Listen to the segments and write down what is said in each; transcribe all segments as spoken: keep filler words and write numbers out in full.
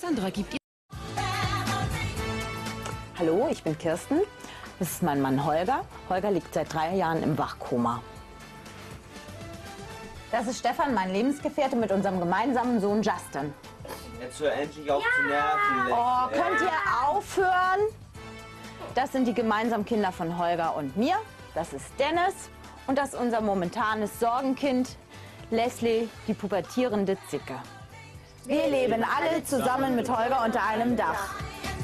Sandra gibt ihr... Hallo, ich bin Kirsten. Das ist mein Mann Holger. Holger liegt seit drei Jahren im Wachkoma. Das ist Stefan, mein Lebensgefährte, mit unserem gemeinsamen Sohn Justin. Jetzt hör endlich auf zu nerven. Oh, könnt ihr aufhören? Das sind die gemeinsamen Kinder von Holger und mir. Das ist Dennis und das ist unser momentanes Sorgenkind, Leslie, die pubertierende Zicke. Wir leben alle zusammen mit Holger unter einem Dach.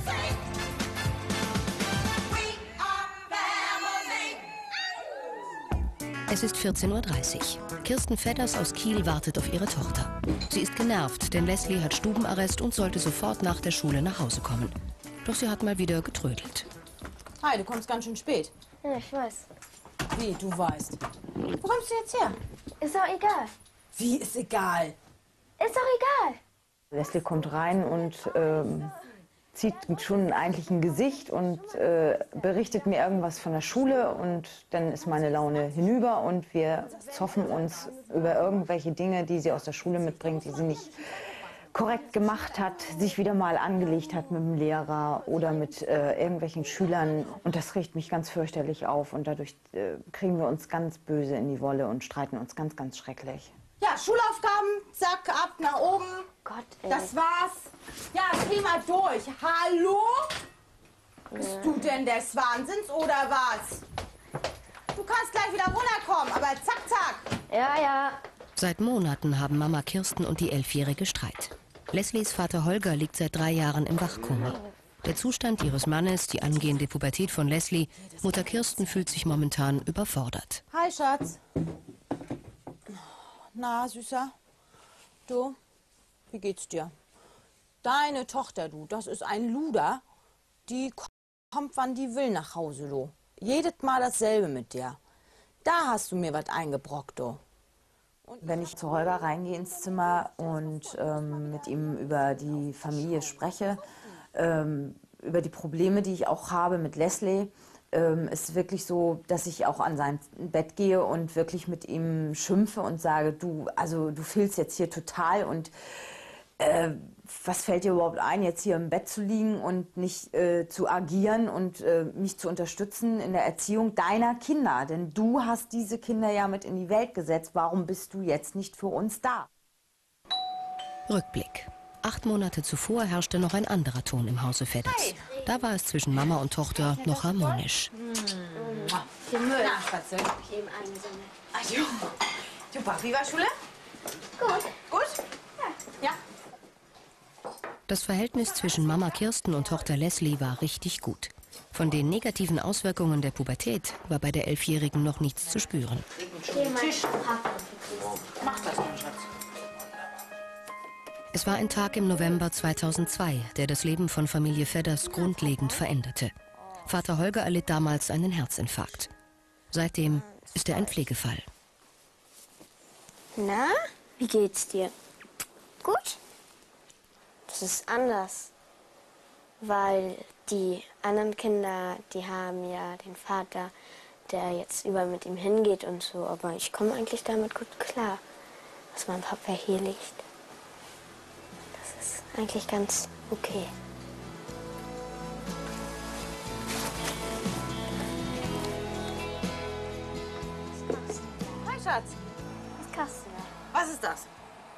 Es ist vierzehn Uhr dreißig. Kirsten Fedders aus Kiel wartet auf ihre Tochter. Sie ist genervt, denn Leslie hat Stubenarrest und sollte sofort nach der Schule nach Hause kommen. Doch sie hat mal wieder getrödelt. Hi, du kommst ganz schön spät. Ja, ich weiß. Wie, du weißt? Wo kommst du jetzt her? Ist doch egal. Wie, ist egal? Ist doch egal. Leslie kommt rein und ähm, zieht schon eigentlich ein Gesicht und äh, berichtet mir irgendwas von der Schule und dann ist meine Laune hinüber und wir zoffen uns über irgendwelche Dinge, die sie aus der Schule mitbringt, die sie nicht korrekt gemacht hat, sich wieder mal angelegt hat mit dem Lehrer oder mit äh, irgendwelchen Schülern und das riecht mich ganz fürchterlich auf und dadurch äh, kriegen wir uns ganz böse in die Wolle und streiten uns ganz, ganz schrecklich. Ja, Schulaufgaben, zack, ab nach oben. Gott, ey. Das war's. Ja, geh mal durch. Hallo? Bist du denn des Wahnsinns oder was? Du kannst gleich wieder runterkommen, aber zack, zack. Ja, ja. Seit Monaten haben Mama Kirsten und die Elfjährige Streit. Leslies Vater Holger liegt seit drei Jahren im Wachkoma. Der Zustand ihres Mannes, die angehende Pubertät von Leslie, Mutter Kirsten fühlt sich momentan überfordert. Hi, Schatz. Na, Süßer? Du, wie geht's dir? Deine Tochter, du, das ist ein Luder. Die kommt, wann die will, nach Hause, du. Jedes Mal dasselbe mit dir. Da hast du mir was eingebrockt, du. Wenn ich zu Holger reingehe ins Zimmer und ähm, mit ihm über die Familie spreche, ähm, über die Probleme, die ich auch habe mit Leslie, ähm, ist wirklich so, dass ich auch an sein Bett gehe und wirklich mit ihm schimpfe und sage, du, also du fehlst jetzt hier total und äh, was fällt dir überhaupt ein, jetzt hier im Bett zu liegen und nicht äh, zu agieren und äh, mich zu unterstützen in der Erziehung deiner Kinder? Denn du hast diese Kinder ja mit in die Welt gesetzt. Warum bist du jetzt nicht für uns da? Rückblick. Acht Monate zuvor herrschte noch ein anderer Ton im Hause Fedders. Hey. Da war es zwischen Mama und Tochter noch harmonisch. Die Müll. Na, Schatze. Ach jo. Super. Wie war Schule? Gut. Gut? Ja. Das Verhältnis zwischen Mama Kirsten und Tochter Leslie war richtig gut. Von den negativen Auswirkungen der Pubertät war bei der Elfjährigen noch nichts zu spüren. Mach das, mein Schatz. Es war ein Tag im November zweitausendzwei, der das Leben von Familie Fedders grundlegend veränderte. Vater Holger erlitt damals einen Herzinfarkt. Seitdem ist er ein Pflegefall. Na, wie geht's dir? Gut? Das ist anders. Weil die anderen Kinder, die haben ja den Vater, der jetzt überall mit ihm hingeht und so. Aber ich komme eigentlich damit gut klar, dass mein Papa hier liegt. Das ist eigentlich ganz okay. Hi, Schatz. Was kannst du da? Was ist das?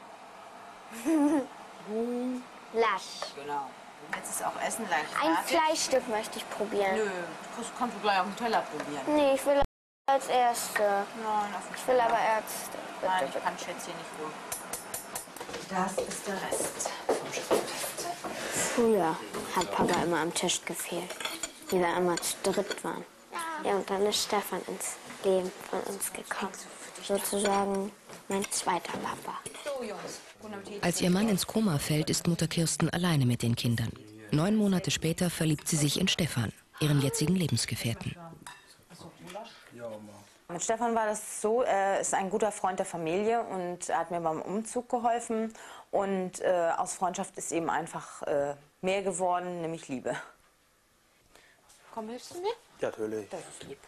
Lasch. Genau. Du willst es auch essen gleich. Ein fertig? Fleischstück möchte ich probieren. Nö, das kannst du gleich auf dem Teller probieren. Nee, ich will als Erste. Nein, auf dem Ich will Teller. aber Ärzte. Nein, ich kann Schätzchen nicht wohl. Das ist der Rest vom Schätzchen. Früher hat Papa immer am Tisch gefehlt, wie wir immer zu dritt waren. Ja, und dann ist Stefan ins Leben von uns gekommen. Sozusagen mein zweiter Papa. So, Jungs. Guten Appetit. Als ihr Mann ins Koma fällt, ist Mutter Kirsten alleine mit den Kindern. Neun Monate später verliebt sie sich in Stefan, ihren jetzigen Lebensgefährten. Mit Stefan war das so, er ist ein guter Freund der Familie und er hat mir beim Umzug geholfen. Und äh, aus Freundschaft ist eben einfach äh, mehr geworden, nämlich Liebe. Komm, hilfst du mir? Ja, natürlich. Das ist lieb.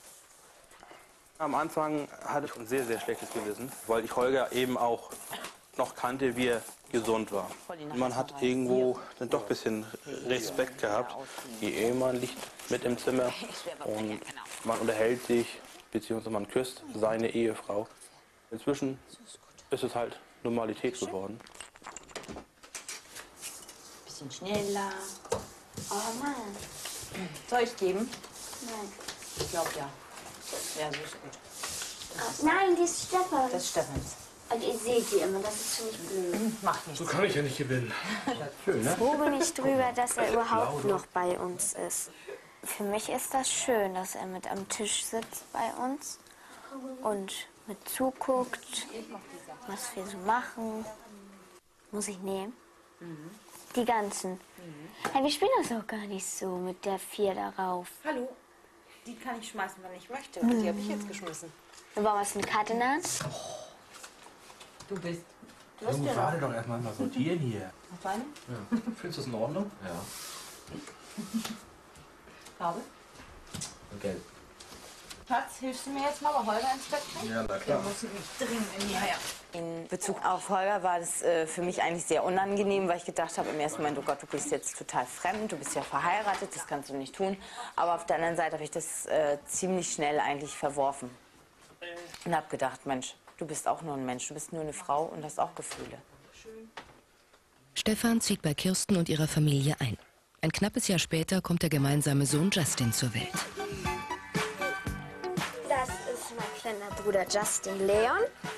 Am Anfang hatte ich ein sehr, sehr schlechtes Gewissen, weil ich Holger eben auch noch kannte, wie er gesund war. Man hat irgendwo dann doch ein bisschen Respekt gehabt. Ihr Ehemann liegt mit im Zimmer und man unterhält sich, beziehungsweise man küsst seine Ehefrau. Inzwischen ist es halt Normalität geworden. Bisschen schneller. Oh Mann. Soll ich geben? Nein. Ich glaube ja. Ja, so ist gut. Oh, nein, die ist Stefan. Das ist Stefans. Und ihr seht die immer, das ist ziemlich blöd. Macht nichts. So kann ich ja nicht gewinnen. Schön, ne? Froh bin ich drüber, dass er überhaupt noch bei uns ist. Für mich ist das schön, dass er mit am Tisch sitzt bei uns und mit zuguckt, was wir so machen. Muss ich nehmen? Mhm. Die ganzen. Mhm. Ja, wir spielen das auch gar nicht so mit der vier darauf. Hallo. Die kann ich schmeißen, wenn ich möchte. Mhm. Die habe ich jetzt geschmissen. Dann wollen wir es eine Karte in der Hand? Du bist. Du Junge, ja warte doch erstmal mal sortieren hier. Noch deine? Ja. Findest du das in Ordnung? Ja. Farbe? Okay. Schatz, hilfst du mir jetzt mal bei Holger ins Bett bringen? Ja, na klar. Der muss mich dringend in die Eier. In Bezug auf Holger war das äh, für mich eigentlich sehr unangenehm, weil ich gedacht habe im ersten Moment, oh Gott, du bist jetzt total fremd, du bist ja verheiratet, das kannst du nicht tun. Aber auf der anderen Seite habe ich das äh, ziemlich schnell eigentlich verworfen. Und habe gedacht, Mensch, du bist auch nur ein Mensch, du bist nur eine Frau und hast auch Gefühle. Stefan zieht bei Kirsten und ihrer Familie ein. Ein knappes Jahr später kommt der gemeinsame Sohn Justin zur Welt. Das ist mein kleiner Bruder Justin Leon.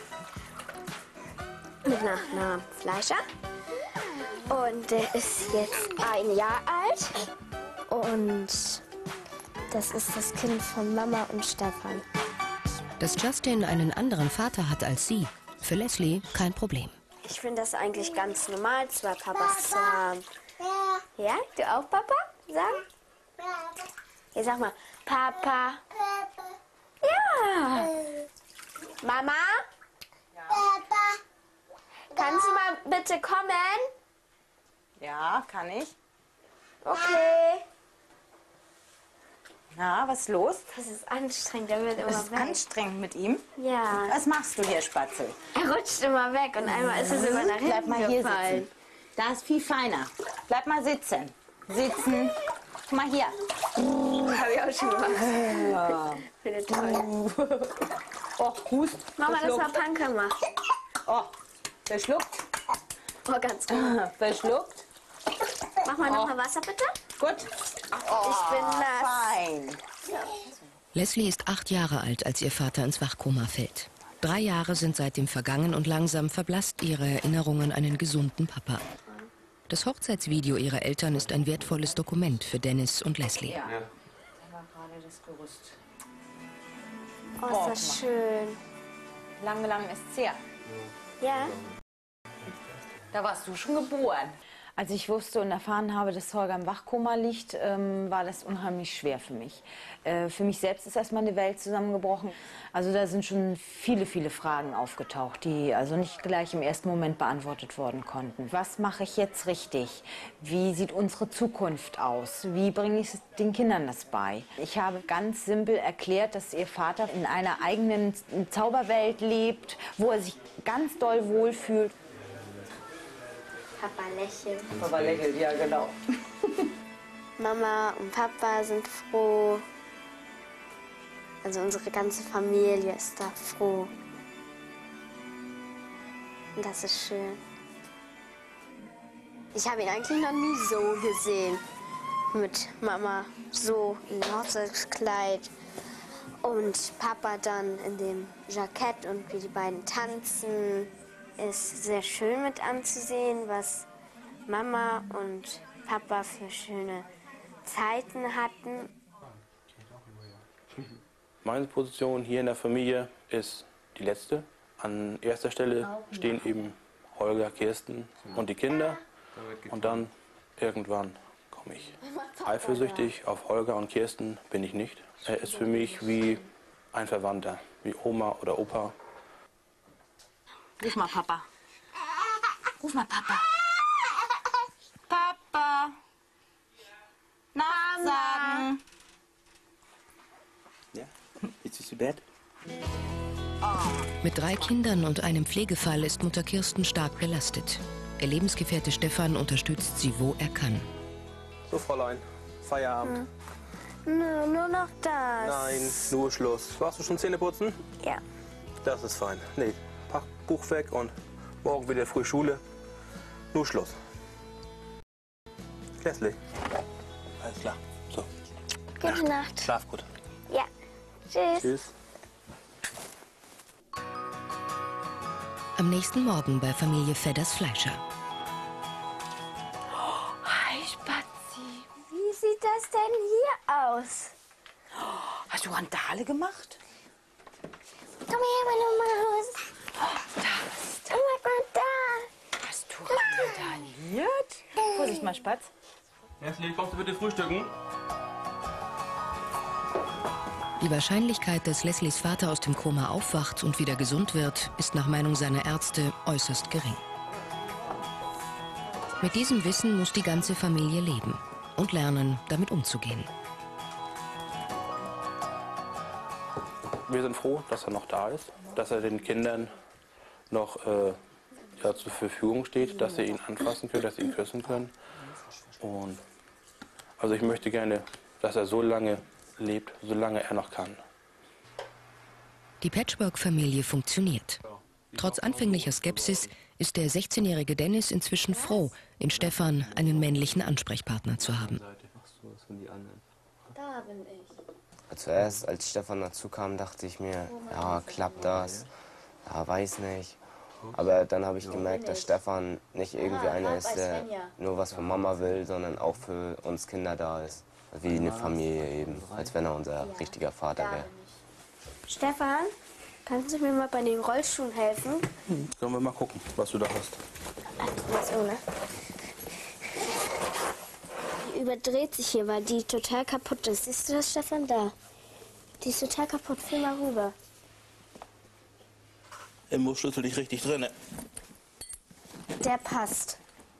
Mit Nachnamen Fleischer. Und der ist jetzt ein Jahr alt. Und das ist das Kind von Mama und Stefan. Dass Justin einen anderen Vater hat als sie, für Leslie kein Problem. Ich finde das eigentlich ganz normal, zwei Papas zu haben. Ja, du auch, Papa? Sag. Ja, sag mal, Papa. Ja. Mama? Kannst du mal bitte kommen? Ja, kann ich. Okay. Na, was ist los? Das ist anstrengend, der wird immer Das ist weg. anstrengend mit ihm. Ja. Was machst du hier, Spatzel? Er rutscht immer weg und einmal ist er sogar nach hinten Bleib mal hier gefallen. sitzen. Da ist viel feiner. Bleib mal sitzen. Sitzen. Guck mal hier. Habe ich auch schon gemacht. Ja. Finde ich toll. Oh, Hust. Mama, das war Verschluckt. Panka gemacht. Oh, verschluckt. Oh, ganz gut. Verschluckt. Mach mal noch mal Wasser, bitte. Gut. Oh, Ich bin nass. fein. Leslie ist acht Jahre alt, als ihr Vater ins Wachkoma fällt. Drei Jahre sind seitdem vergangen und langsam verblasst ihre Erinnerung an einen gesunden Papa. Das Hochzeitsvideo ihrer Eltern ist ein wertvolles Dokument für Dennis und Leslie. Ja. Da war gerade das Gerüst. Oh, ist das schön. Lange, lange ist es her. Ja? Da warst du schon geboren. Als ich wusste und erfahren habe, dass Holger im Wachkoma liegt, ähm, war das unheimlich schwer für mich. Äh, für mich selbst ist erstmal eine Welt zusammengebrochen. Also da sind schon viele, viele Fragen aufgetaucht, die also nicht gleich im ersten Moment beantwortet worden konnten. Was mache ich jetzt richtig? Wie sieht unsere Zukunft aus? Wie bringe ich den Kindern das bei? Ich habe ganz simpel erklärt, dass ihr Vater in einer eigenen Zauberwelt lebt, wo er sich ganz doll wohlfühlt. Papa lächelt. Papa lächelt, ja genau. Mama und Papa sind froh. Also unsere ganze Familie ist da froh. Und das ist schön. Ich habe ihn eigentlich noch nie so gesehen. Mit Mama so in dem Hochzeitskleid und Papa dann in dem Jackett und wie die beiden tanzen. Ist sehr schön mit anzusehen, was Mama und Papa für schöne Zeiten hatten. Meine Position hier in der Familie ist die letzte. An erster Stelle stehen eben Holger, Kirsten und die Kinder. Und dann irgendwann komme ich. Eifersüchtig auf Holger und Kirsten bin ich nicht. Er ist für mich wie ein Verwandter, wie Oma oder Opa. Ruf mal Papa. Ruf mal Papa. Papa. Nacht sagen. Ja, ist es zu Bett? Oh. Mit drei Kindern und einem Pflegefall ist Mutter Kirsten stark belastet. Ihr Lebensgefährte Stefan unterstützt sie, wo er kann. So, Fräulein, Feierabend. Hm. Nö, nur noch das. Nein, nur Schluss. Warst du schon Zähne putzen? Ja. Das ist fein. Nee, pack Buch weg und morgen wieder früh Schule. Nur Schluss. Leslie. Alles klar. So. Gute Nacht. Schlaf gut. Ja. Tschüss. Tschüss. Am nächsten Morgen bei Familie Fedders-Fleischer. Hi, Spazi. Wie sieht das denn hier aus? Hast du Randale gemacht? Komm her, meine Maus. Oh, da ist Oh mein Gott, da. Hast du randaliert? Vorsicht mal, Spatz. Leslie, kommst du bitte frühstücken? Die Wahrscheinlichkeit, dass Leslies Vater aus dem Koma aufwacht und wieder gesund wird, ist nach Meinung seiner Ärzte äußerst gering. Mit diesem Wissen muss die ganze Familie leben und lernen, damit umzugehen. Wir sind froh, dass er noch da ist, dass er den Kindern noch äh, ja, zur Verfügung steht, dass sie ihn anfassen können, dass sie ihn küssen können. Und also ich möchte gerne, dass er so lange lebt, solange er noch kann. Die Patchwork-Familie funktioniert. Trotz anfänglicher Skepsis ist der sechzehnjährige Dennis inzwischen froh, in Stefan einen männlichen Ansprechpartner zu haben. Da bin ich. Zuerst, als Stefan dazu kam, dachte ich mir, ja, klappt das? Ja, weiß nicht. Aber dann habe ich gemerkt, dass Stefan nicht irgendwie einer ist, der nur was für Mama will, sondern auch für uns Kinder da ist. Wie eine Familie eben, als wenn er unser richtiger Vater wäre. Stefan, kannst du mir mal bei den Rollschuhen helfen? Hm, können wir mal gucken, was du da hast. So, ne? Die überdreht sich hier, weil die total kaputt ist. Siehst du das, Stefan? Da. Die ist total kaputt. Fühl mal rüber. Im Schlüssel nicht richtig drin. Der passt.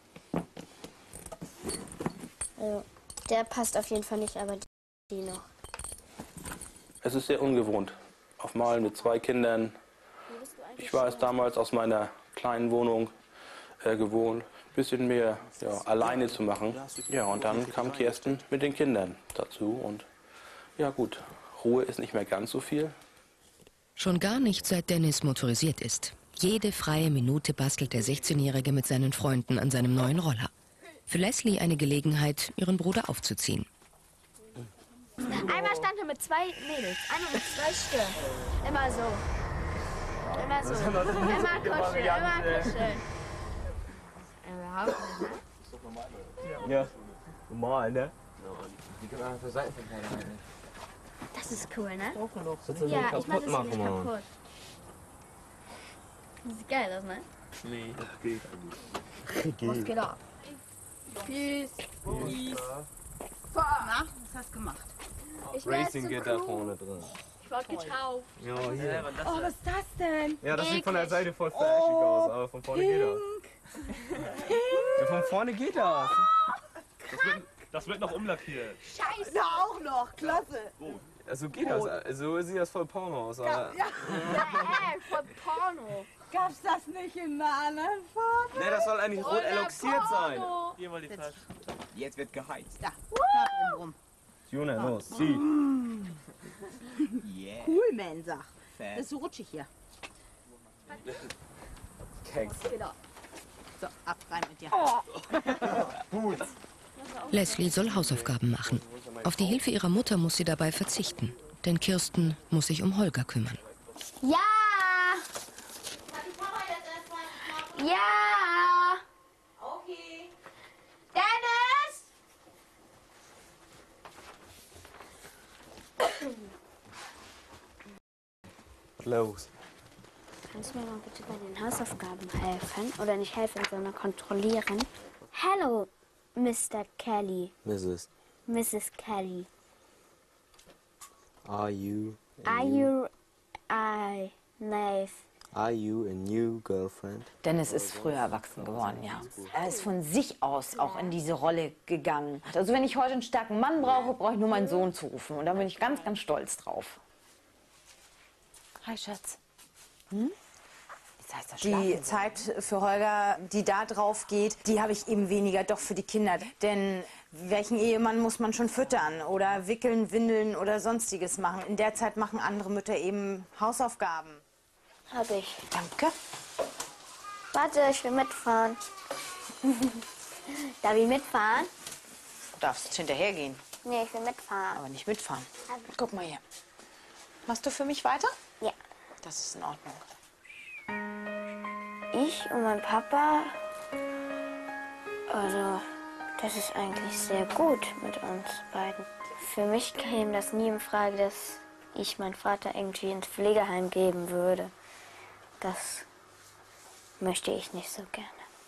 Also, der passt auf jeden Fall nicht, aber die noch. Es ist sehr ungewohnt. Auf Mal mit zwei Kindern. Ich war es damals aus meiner kleinen Wohnung äh, gewohnt, ein bisschen mehr ja, alleine zu machen. Ja, und dann kam Kirsten mit den Kindern dazu. Und ja gut, Ruhe ist nicht mehr ganz so viel. Schon gar nicht, seit Dennis motorisiert ist. Jede freie Minute bastelt der sechzehnjährige mit seinen Freunden an seinem neuen Roller. Für Leslie eine Gelegenheit, ihren Bruder aufzuziehen. Einmal stand er mit zwei Mädels, einmal mit zwei Stirn. Immer so. Immer so. Immer kuscheln, immer kuscheln. Ja, normal, ne? Das ist cool, ne? Willst du Ja, den ich mach kaputt das machen, nicht Mann? kaputt. Das sieht geil aus, ne? Nee, das geht. Was geht ab? Peace. Peace. Na, was hast du gemacht? Ich will Racing geht da vorne drin. Ich wurde getauft. Ja, hier. Oh, was ist das denn? Ja, das sieht von der Seite voll flashig aus, aber von vorne geht das. Ja, von vorne geht das. Das wird, das wird noch umlackiert. Scheiße, auch noch. Klasse. Also geht das. So sieht das voll Porno aus. Aber Ja. Ja, ey, voll Porno. Gab's das nicht in einer anderen Farbe? ne, das soll eigentlich rot eloxiert sein. Hier mal die Tasche. Jetzt wird geheizt. Da, da oben rum. Juna, los, zieh. Cool, man, sag. Das ist so rutschig hier. Keks. So, ab rein mit dir. Leslie soll Hausaufgaben machen. Auf die Hilfe ihrer Mutter muss sie dabei verzichten. Denn Kirsten muss sich um Holger kümmern. Ja! Ja! Okay. Dennis! Los. Kannst du mir mal bitte bei den Hausaufgaben helfen? Oder nicht helfen, sondern kontrollieren? Hello, Mister Kelly. Missus, Missus Kelly. are you, Are you a nice? are you a new girlfriend? Dennis ist früher erwachsen geworden, ja. Er ist von sich aus auch in diese Rolle gegangen. Also wenn ich heute einen starken Mann brauche, brauche ich nur meinen Sohn zu rufen. Und da bin ich ganz, ganz stolz drauf. Hi, Schatz. Hm? Die Zeit für Holger, die da drauf geht, die habe ich eben weniger doch für die Kinder. Denn welchen Ehemann muss man schon füttern oder wickeln, windeln oder sonstiges machen? In der Zeit machen andere Mütter eben Hausaufgaben. Hab ich. Danke. Warte, ich will mitfahren. Darf ich mitfahren? Du darfst jetzt hinterhergehen, Nee, ich will mitfahren. aber nicht mitfahren. Guck mal hier. Machst du für mich weiter? Ja. Das ist in Ordnung. Ich und mein Papa, also das ist eigentlich sehr gut mit uns beiden. Für mich käme das nie in Frage, dass ich meinen Vater irgendwie ins Pflegeheim geben würde. Das möchte ich nicht so gerne.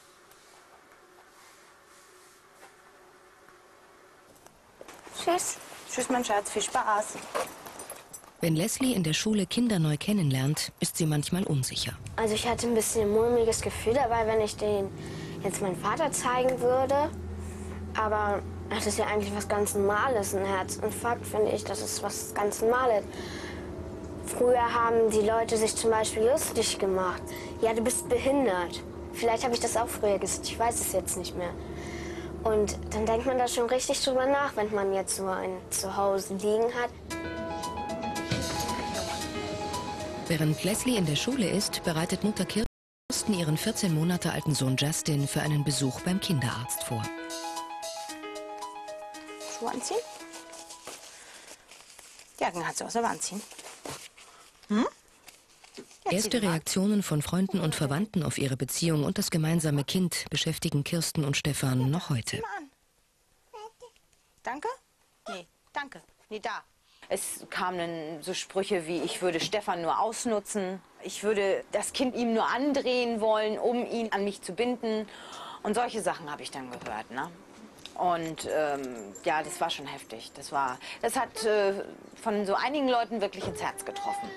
Tschüss. Tschüss, mein Schatz, viel Spaß. Wenn Leslie in der Schule Kinder neu kennenlernt, ist sie manchmal unsicher. Also ich hatte ein bisschen ein mulmiges Gefühl dabei, wenn ich den jetzt meinen Vater zeigen würde. Aber das ist ja eigentlich was ganz Normales. Ein Herzinfarkt, finde ich, das ist was ganz Normales. Früher haben die Leute sich zum Beispiel lustig gemacht. Ja, du bist behindert. Vielleicht habe ich das auch früher gesagt, ich weiß es jetzt nicht mehr. Und dann denkt man da schon richtig drüber nach, wenn man jetzt so einen zu Hause liegen hat. Während Leslie in der Schule ist, bereitet Mutter Kirsten ihren vierzehn Monate alten Sohn Justin für einen Besuch beim Kinderarzt vor. Schuhe anziehen? Jacken hat sie aus, aber anziehen. Hm? Erste Reaktionen von Freunden und Verwandten auf ihre Beziehung und das gemeinsame Kind beschäftigen Kirsten und Stefan noch heute. Danke? Nee, danke. Nee, da. Es kamen so Sprüche wie, ich würde Stefan nur ausnutzen, ich würde das Kind ihm nur andrehen wollen, um ihn an mich zu binden. Und solche Sachen habe ich dann gehört, ne? Und ähm, ja, das war schon heftig. Das, war, das hat äh, von so einigen Leuten wirklich ins Herz getroffen.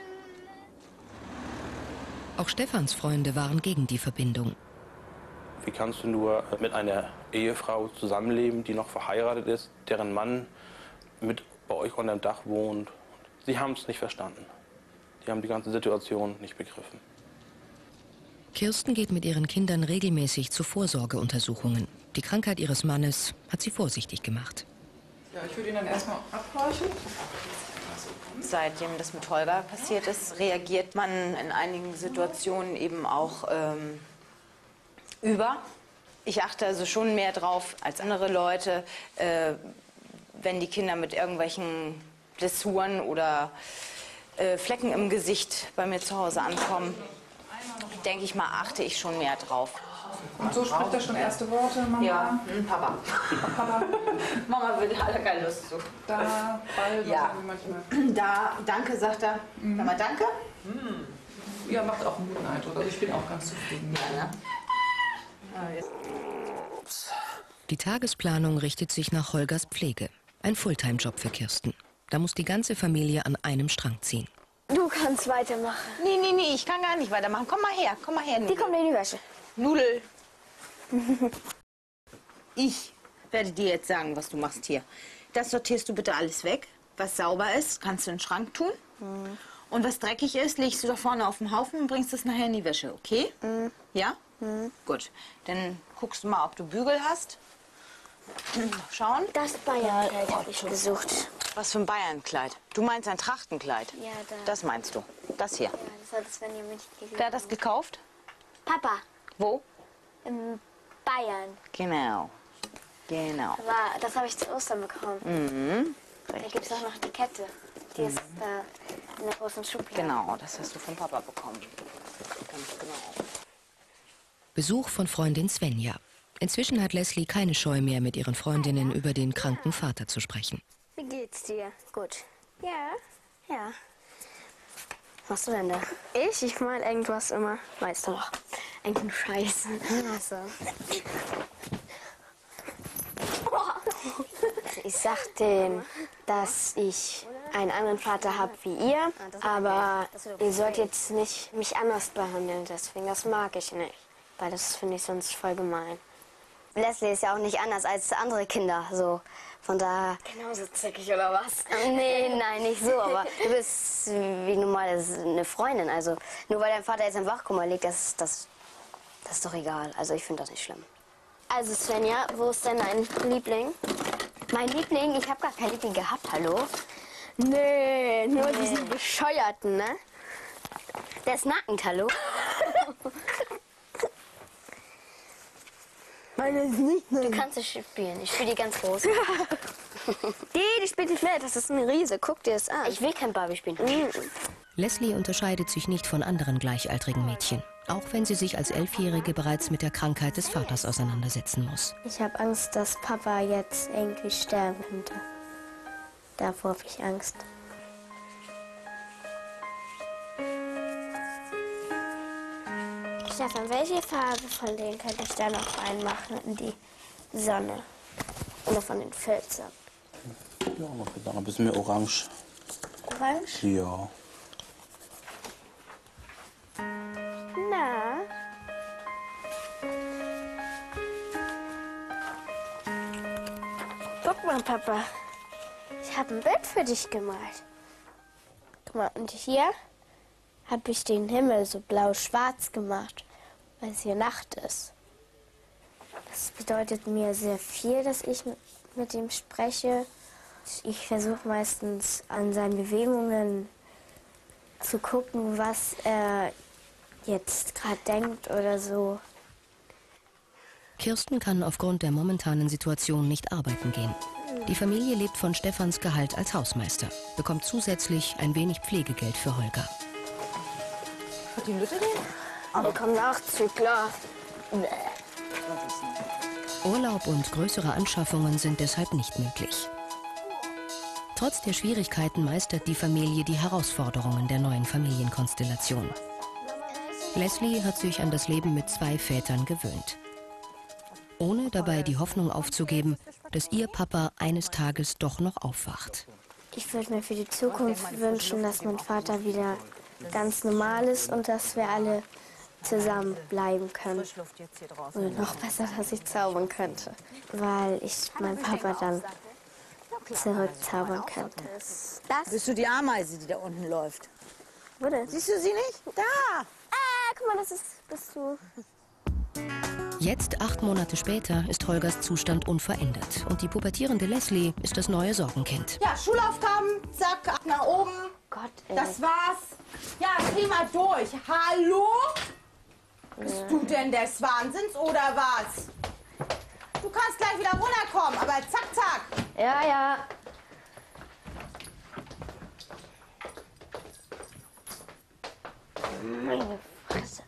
Auch Stefans Freunde waren gegen die Verbindung. Wie kannst du nur mit einer Ehefrau zusammenleben, die noch verheiratet ist, deren Mann mit bei euch unter dem Dach wohnt? Sie haben es nicht verstanden. Die haben die ganze Situation nicht begriffen. Kirsten geht mit ihren Kindern regelmäßig zu Vorsorgeuntersuchungen. Die Krankheit ihres Mannes hat sie vorsichtig gemacht. Ja, ich würde ihn dann erstmal abhorchen. Seitdem das mit Holger passiert ist, reagiert man in einigen Situationen eben auch ähm, über. Ich achte also schon mehr drauf als andere Leute, äh, wenn die Kinder mit irgendwelchen Blessuren oder äh, Flecken im Gesicht bei mir zu Hause ankommen, denke ich mal, achte ich schon mehr drauf. Und so spricht er schon erste Worte, Mama? Ja, Papa. Papa. Mama will, hat er keine Lust zu. Da, Ball, ja. manchmal. Da, danke, sagt er. Mhm. Sag mal, danke. Mhm. Ja, macht auch einen guten Eindruck. Also ich bin auch ganz zufrieden. Ja, ne? Die Tagesplanung richtet sich nach Holgers Pflege. Ein Fulltime-Job für Kirsten. Da muss die ganze Familie an einem Strang ziehen. Du kannst weitermachen. Nee, nee, nee, ich kann gar nicht weitermachen. Komm mal her, komm mal her, Nudel. Die kommt in die Wäsche. Nudel. Ich werde dir jetzt sagen, was du machst hier. Das sortierst du bitte alles weg. Was sauber ist, kannst du in den Schrank tun. Mhm. Und was dreckig ist, legst du da vorne auf den Haufen und bringst es nachher in die Wäsche, okay? Mhm. Ja? Mhm. Gut. Dann guckst du mal, ob du Bügel hast. Schauen. Das Bayernkleid habe ich gesucht. Was für ein Bayernkleid? Du meinst ein Trachtenkleid? Ja, da. Das meinst du? Das hier? Ja, das hat Svenja mitgegeben. Wer hat das gekauft? Papa. Wo? In Bayern. Genau. Genau. Aber das habe ich zu Ostern bekommen. Mhm. Da gibt es auch noch die Kette. Die ist äh, in der großen Schublade. Genau, das hast du vom Papa bekommen. Ganz genau. Besuch von Freundin Svenja. Inzwischen hat Leslie keine Scheu mehr, mit ihren Freundinnen über den kranken Vater zu sprechen. Wie geht's dir? Gut. Ja. Ja. Was machst du denn da? Ich? Ich mal irgendwas immer. Weißt du noch. Irgendeinen Scheiß. Also. Ich sag denen, dass ich einen anderen Vater habe wie ihr, aber ihr sollt jetzt nicht mich anders behandeln, deswegen, das mag ich nicht. Weil das finde ich sonst voll gemein. Leslie ist ja auch nicht anders als andere Kinder, so. Von daher... Genauso zickig, oder was? Nee, nein, nicht so, aber du bist wie normal eine Freundin, also nur weil dein Vater jetzt im Wachkoma liegt, das, das, das ist doch egal, also ich finde das nicht schlimm. Also Svenja, wo ist denn dein Liebling? Mein Liebling? Ich habe gar keinen Liebling gehabt, hallo? Nee, nur nee. Diesen bescheuerten, ne? Der ist nackend, hallo? Meine ist nicht nackend. Du kannst es spielen, ich spiele die ganz groß. Die, die spielt nicht mit, das ist ein Riese, guck dir das an. Ich will kein Barbie spielen. Mhm. Leslie unterscheidet sich nicht von anderen gleichaltrigen Mädchen, auch wenn sie sich als Elfjährige bereits mit der Krankheit des Vaters auseinandersetzen muss. Ich habe Angst, dass Papa jetzt irgendwie sterben könnte. Davor habe ich Angst. Stefan, welche Farbe von denen könnte ich da noch reinmachen in die Sonne? Oder von den Filzen? Ja, noch ein bisschen mehr orange. Orange? Ja. Na? Guck mal, Papa. Ich habe ein Bild für dich gemalt. Guck mal, und hier habe ich den Himmel so blau-schwarz gemacht, weil es hier Nacht ist. Das bedeutet mir sehr viel, dass ich mit ihm spreche. Ich versuche meistens an seinen Bewegungen zu gucken, was er jetzt gerade denkt oder so. Kirsten kann aufgrund der momentanen Situation nicht arbeiten gehen. Die Familie lebt von Stefans Gehalt als Hausmeister, bekommt zusätzlich ein wenig Pflegegeld für Holger. Hat die Lütte denn? Wir kommen auch zu, klar. Urlaub und größere Anschaffungen sind deshalb nicht möglich. Trotz der Schwierigkeiten meistert die Familie die Herausforderungen der neuen Familienkonstellation. Leslie hat sich an das Leben mit zwei Vätern gewöhnt. Ohne dabei die Hoffnung aufzugeben, dass ihr Papa eines Tages doch noch aufwacht. Ich würde mir für die Zukunft wünschen, dass mein Vater wieder ganz normal ist und dass wir alle zusammen bleiben können. Und noch besser, dass ich zaubern könnte, weil ich meinen Papa dann zurückzaubern könnte. Das? Bist du die Ameise, die da unten läuft? Wo denn? Siehst du sie nicht? Da! Ah, guck mal, das ist, bist du. Jetzt, acht Monate später, ist Holgers Zustand unverändert. Und die pubertierende Leslie ist das neue Sorgenkind. Ja, Schulaufgaben, zack, ab nach oben. Gott, ey. Das war's. Ja, geh mal durch. Hallo? Bist ja. du denn des Wahnsinns oder was? Du kannst gleich wieder runterkommen, aber zack, zack. Ja, ja. Meine Fresse.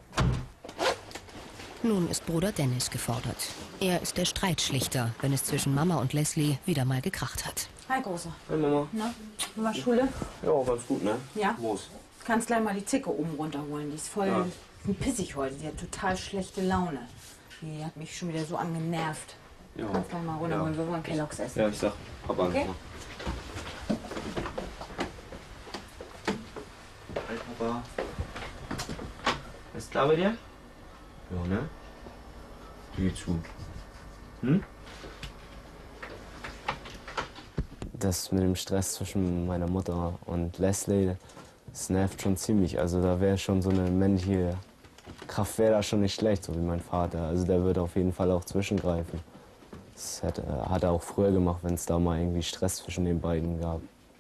Nun ist Bruder Dennis gefordert. Er ist der Streitschlichter, wenn es zwischen Mama und Leslie wieder mal gekracht hat. Hi, Große. Hi, Mama. Na, wie war Schule? Ja, ganz gut, ne? Ja. Groß. Du kannst gleich mal die Zicke oben runterholen. Die ist voll Ja. pissig heute. Die hat total schlechte Laune. Die hat mich schon wieder so angenervt. Ja. Du kannst gleich mal runterholen. Ja. Wir wollen Kelloggs essen. Ja, ich sag Papa Okay. nochmal. Hi, Papa. Ist klar bei dir? Ja, ne? Dir geht's gut. Hm? Das mit dem Stress zwischen meiner Mutter und Leslie, das nervt schon ziemlich. Also da wäre schon so eine männliche Kraft, wäre da schon nicht schlecht, so wie mein Vater. Also der würde auf jeden Fall auch zwischengreifen. Das hat, hat er auch früher gemacht, wenn es da mal irgendwie Stress zwischen den beiden gab.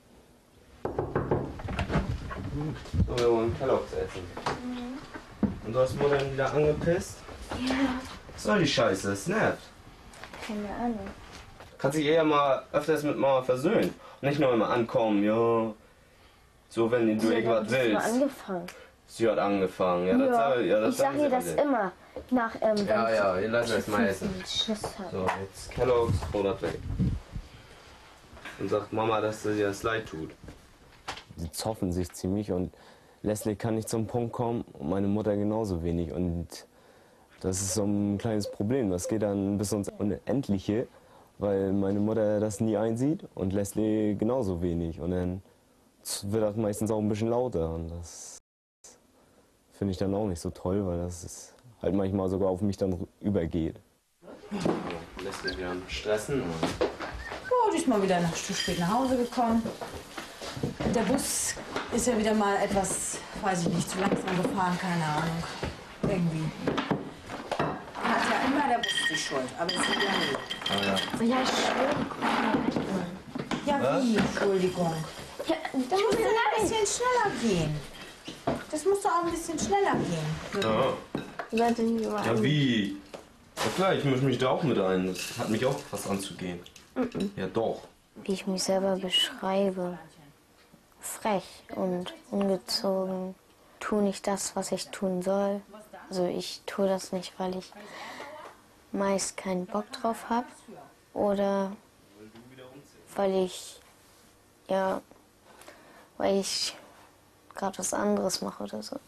So, wir wollen Kelloggs essen. Mhm. Und du hast Mutter dann wieder angepisst? Ja. Was soll die Scheiße? Das nervt. Keine Ahnung. Kannst dich eher mal öfters mit Mama versöhnen. Und nicht nur immer ankommen, ja. So, wenn du irgendwas willst. Hast du angefangen? Sie hat angefangen. Ja, das ja. sag, ja, das ich sag ihr das alle. immer. Nach, ähm, Ja, wenn ja, ihr lasst es mal essen. Schiss hat. So, jetzt Kelloggs, hol das weg. Und sagt Mama, dass dir das leid tut. Sie zoffen sich ziemlich und Leslie kann nicht zum Punkt kommen und meine Mutter genauso wenig. Und das ist so ein kleines Problem. Das geht dann bis ins Unendliche, weil meine Mutter das nie einsieht und Leslie genauso wenig. Und dann wird das meistens auch ein bisschen lauter. Und das finde ich dann auch nicht so toll, weil das ist halt manchmal sogar auf mich dann übergeht. lässt mich wieder stressen. Oh, die ist mal wieder zu spät nach Hause gekommen. Der Bus ist ja wieder mal etwas, weiß ich nicht, zu langsam gefahren, keine Ahnung. Irgendwie. Hat ja immer der Bus die Schuld, aber es ist ja nicht. Oh, ja. Ja, Entschuldigung. Ja, wie? Entschuldigung. Ja, das muss ja ein bisschen schneller gehen. Das muss doch auch ein bisschen schneller gehen. Ja. Ja, wie? Ja klar, ich mische mich da auch mit ein. Das hat mich auch was anzugehen. Mhm. Ja, doch. Wie ich mich selber beschreibe. Frech und ungezogen. Tue nicht das, was ich tun soll. Also ich tue das nicht, weil ich meist keinen Bock drauf habe. Oder weil ich, ja, weil ich gerade was anderes mache oder so.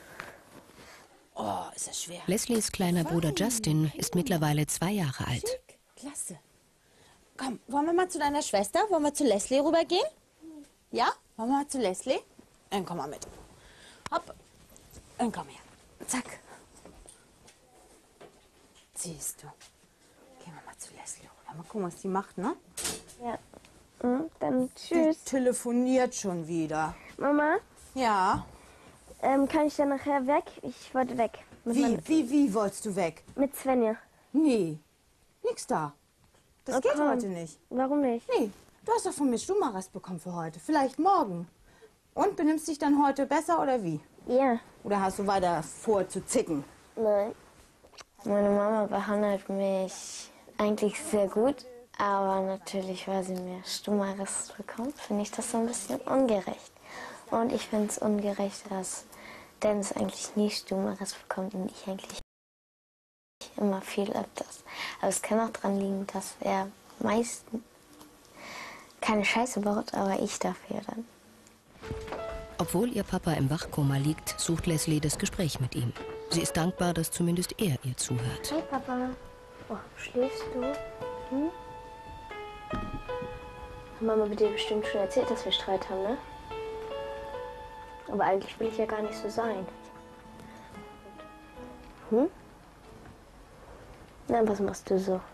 Oh, ist das schwer. Leslies kleiner Bruder Justin ist mittlerweile zwei Jahre alt. Klasse. Komm, wollen wir mal zu deiner Schwester? Wollen wir zu Leslie rübergehen? Ja? Wollen wir mal zu Leslie? Dann komm mal mit. Hopp. Dann komm her. Zack. Siehst du. Gehen wir mal zu Leslie rüber. Mal gucken, was die macht, ne? Ja. Mhm, dann tschüss. Die telefoniert schon wieder. Mama? Ja? Ähm, kann ich dann nachher weg? Ich wollte weg. Mit Wie, mein- wie, wie wolltest du weg? Mit Svenja. Nee. Nix da. Das Oh, geht komm. heute nicht. Warum nicht? Nee. Du hast doch von mir Stummerrest bekommen für heute. Vielleicht morgen. Und benimmst dich dann heute besser oder wie? Ja. Oder hast du weiter vor zu zicken? Nein. Meine Mama behandelt mich eigentlich sehr gut, aber natürlich, weil sie mir Stummerriss bekommt, finde ich das so ein bisschen ungerecht. Und ich finde es ungerecht, dass Dennis eigentlich nie Stummerriss bekommt und ich eigentlich immer viel öfters. Aber es kann auch daran liegen, dass er meist keine Scheiße baut, aber ich dafür dann. Obwohl ihr Papa im Wachkoma liegt, sucht Leslie das Gespräch mit ihm. Sie ist dankbar, dass zumindest er ihr zuhört. Hey Papa. Oh, schläfst du? Hm? Hat Mama mit dir bestimmt schon erzählt, dass wir Streit haben, ne? Aber eigentlich will ich ja gar nicht so sein. Hm? Na, was machst du so?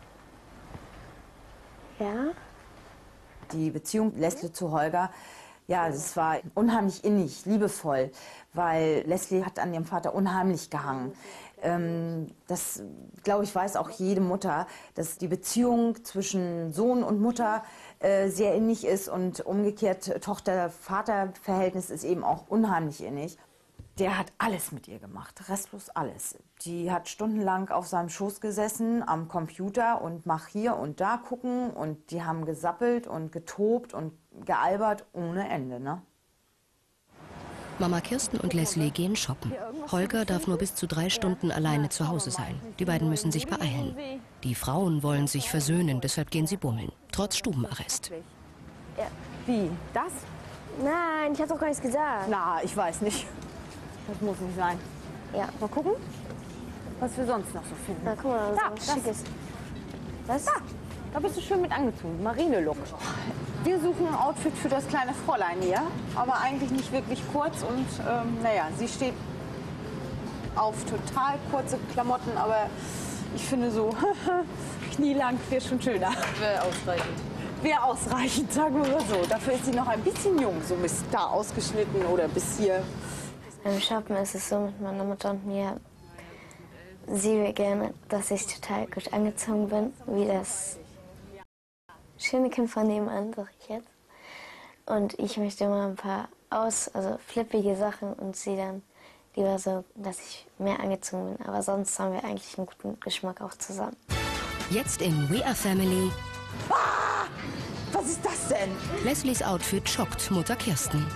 Ja? Die Beziehung Leslie zu Holger, ja, das war unheimlich innig, liebevoll, weil Leslie hat an ihrem Vater unheimlich gehangen. Ähm, das, glaube ich, weiß auch jede Mutter, dass die Beziehung zwischen Sohn und Mutter äh, sehr innig ist und umgekehrt Tochter-Vater-Verhältnis ist eben auch unheimlich innig. Der hat alles mit ihr gemacht, restlos alles. Die hat stundenlang auf seinem Schoß gesessen am Computer und mach hier und da gucken und die haben gesappelt und getobt und gealbert ohne Ende, ne? Mama Kirsten und Leslie gehen shoppen. Holger darf nur bis zu drei Stunden alleine zu Hause sein. Die beiden müssen sich beeilen. Die Frauen wollen sich versöhnen, deshalb gehen sie bummeln, trotz Stubenarrest. Ja. Wie? Das? Nein, ich habe doch gar nichts gesagt. Na, ich weiß nicht. Das muss nicht sein. Ja. Mal gucken, was wir sonst noch so finden. Na, guck mal, da, so das schickes. Was? Da, da bist du schön mit angezogen. Marine-Look. Wir suchen ein Outfit für das kleine Fräulein hier, aber eigentlich nicht wirklich kurz. Und ähm, naja, sie steht auf total kurze Klamotten, aber ich finde so knielang wäre schon schöner. Wäre ausreichend. Wäre ausreichend, sagen wir mal so. Dafür ist sie noch ein bisschen jung, so bis da ausgeschnitten oder bis hier. Beim Shoppen ist es so mit meiner Mutter und mir, sie will gerne, dass ich total gut angezogen bin, wie das schöne Kind von nebenan, sag ich jetzt. Und ich möchte immer ein paar aus, also flippige Sachen und sie dann lieber so, dass ich mehr angezogen bin. Aber sonst haben wir eigentlich einen guten Geschmack auch zusammen. Jetzt in We Are Family. Ah! Was ist das denn? Leslies Outfit schockt Mutter Kirsten.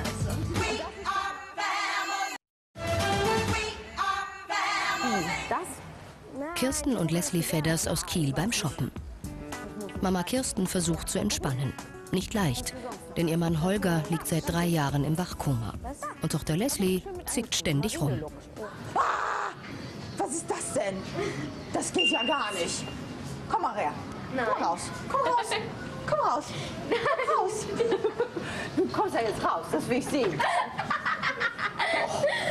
Das? Kirsten und Leslie Fedders aus Kiel beim Shoppen. Mama Kirsten versucht zu entspannen. Nicht leicht, denn ihr Mann Holger liegt seit drei Jahren im Wachkoma. Und Tochter Leslie zickt ständig rum. Ah! Was ist das denn? Das geht ja gar nicht. Komm mal her. Nein. Komm raus. Komm raus. Komm raus. Komm raus. Du kommst ja jetzt raus, das will ich sehen.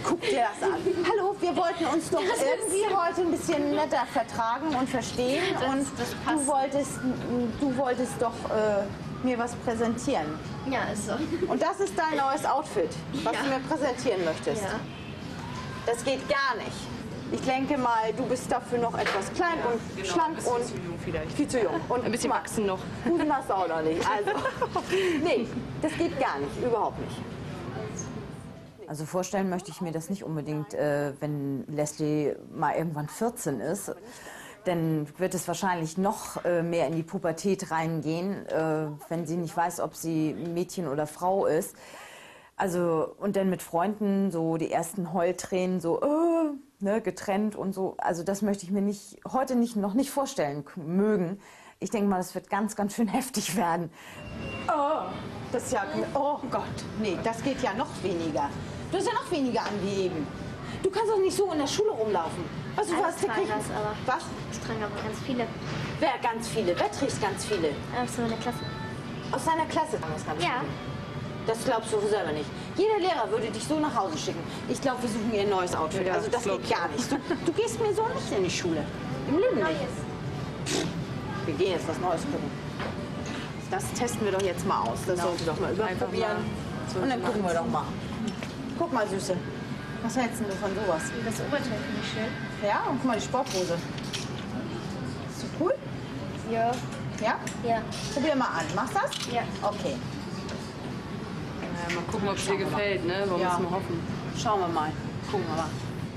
Guck dir das an. Hallo, wir wollten uns doch irgendwie heute ein bisschen netter vertragen und verstehen. Das, und das passt. du wolltest, du wolltest doch äh, mir was präsentieren. Ja, ist so. Und das ist dein neues Outfit, was Ja. du mir präsentieren möchtest. Ja. Das geht gar nicht. Ich denke mal, du bist dafür noch etwas klein Ja, und genau, schlank ein bisschen und zu jung vielleicht. viel zu jung. Und Ein bisschen mal, wachsen noch. Busen hast du auch noch nicht. Also, nee, das geht gar nicht, überhaupt nicht. Also vorstellen möchte ich mir das nicht unbedingt, äh, wenn Leslie mal irgendwann vierzehn ist. Dann wird es wahrscheinlich noch äh, mehr in die Pubertät reingehen, äh, wenn sie nicht weiß, ob sie Mädchen oder Frau ist. Also, und dann mit Freunden so die ersten Heultränen, so äh, ne, getrennt und so. Also das möchte ich mir nicht, heute nicht, noch nicht vorstellen k- mögen. Ich denke mal, das wird ganz, ganz schön heftig werden. Oh, das ist ja, oh Gott, nee, das geht ja noch weniger. Du hast ja noch weniger an wie eben. Du kannst doch nicht so in der Schule rumlaufen. Was, du Alles was, der tragen kriegt- das aber. Was? Das tragen aber ganz viele. Wer ganz viele? Wer trägt ganz viele? Aus so einer Klasse. Aus deiner Klasse tragen das ganz Ja. viele. Das glaubst du selber nicht. Jeder Lehrer würde dich so nach Hause schicken. Ich glaube, wir suchen ihr ein neues Outfit. Ja, also das glaub geht gar nicht. Du, du gehst mir so nicht in die Schule. Im Leben nicht. Wir gehen jetzt was Neues gucken. Das testen wir doch jetzt mal aus. Das sollte doch mal überprobieren. Und dann gucken wir doch mal. Guck mal, Süße. Was hältst du von sowas? Das Oberteil finde ich schön. Ja, und guck mal die Sporthose. Ist so cool? Ja. Ja? Ja. Probier mal an. Machst du das? Ja. Okay. Ja, mal gucken, ob es dir gefällt, ne? Wollen wir Ja. es mal hoffen. Schauen wir mal. Gucken wir mal.